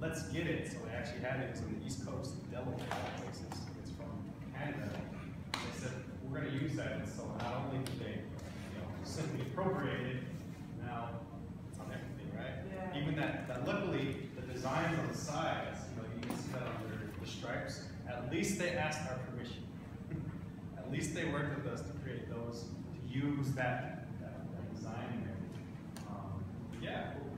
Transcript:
let's get it. So they actually had it. It was on the East Coast, Delaware, places. It's from Canada. They said we're going to use that. And so not only did they, simply appropriate it, now it's on everything, right? Yeah. Even that luckily the designs on the sides, you can see that on the stripes. At least they asked our permission. At least they worked with us to create those, to use that design in there. Yeah.